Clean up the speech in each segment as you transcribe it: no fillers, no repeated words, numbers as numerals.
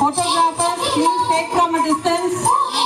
Photographers, please take from a distance.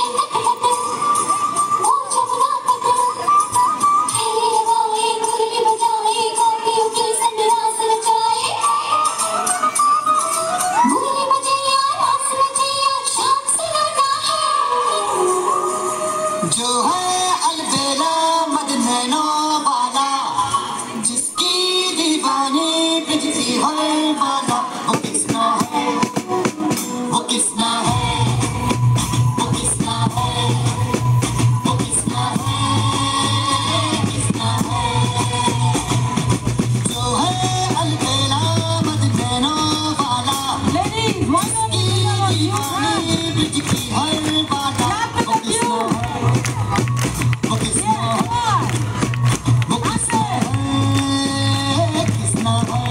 जो है अलबेला मदनैनो वाला, जिसकी दीवानी बिजली हर वाला, वो किसना है, वो किसना है, वो किसना है, वो किसना है, किसना है। जो है अलबेला मदनैनो वाला, जिसकी दीवानी बिजली हर वाला, वो किसना है, वो किसना है, वो किसना है, किसना है।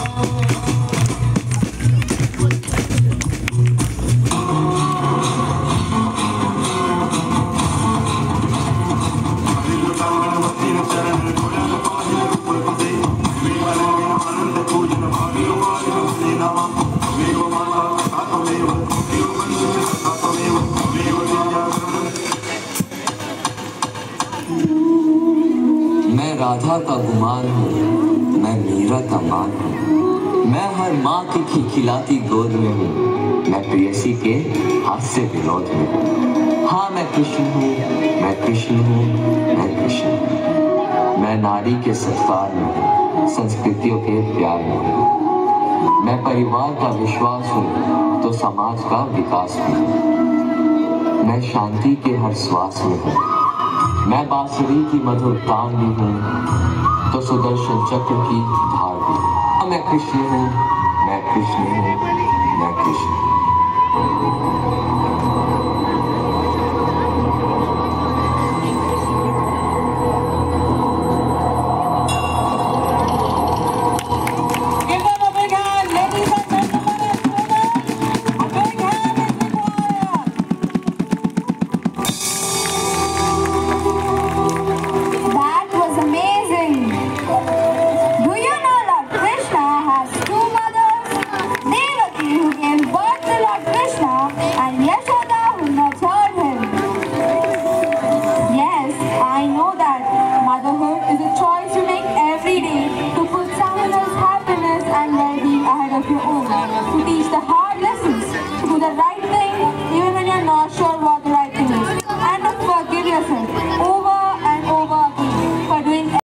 मैं राधा का गुमान हूँ, मैं मीरा का मान हूँ, मैं हर माँ की खिलखिलाती गोद में हूँ, मैं प्रेयसी के हास्य विनोद में हूँ। हाँ मैं कृष्ण हूँ, मैं कृष्ण हूँ, मैं कृष्ण हूँ। मैं नारी के सत्कार में हूँ, संस्कृतियों के प्यार में हूँ। मैं परिवार का विश्वास हूँ तो समाज का विकास भी हूँ। मैं शांति के हर श्वास में हूँ, मैं बांसुरी की मधुर तान भी हूँ तो सुदर्शन चक्र की धार भी हूँ। मैं कृष्ण हूँ, मैं कृष्ण हूँ, मैं कृष्ण हूँ। Give them a big hand, ladies and gentlemen and students. A big hand is required. That was amazing. Do you know Lord Krishna has two mothers? Devaki, who gave birth to Lord Krishna, and Yashoda, who nurtured him. Yes, I know that motherhood is a choice you make every day to put someone else's happiness and well-being ahead of your own, to teach the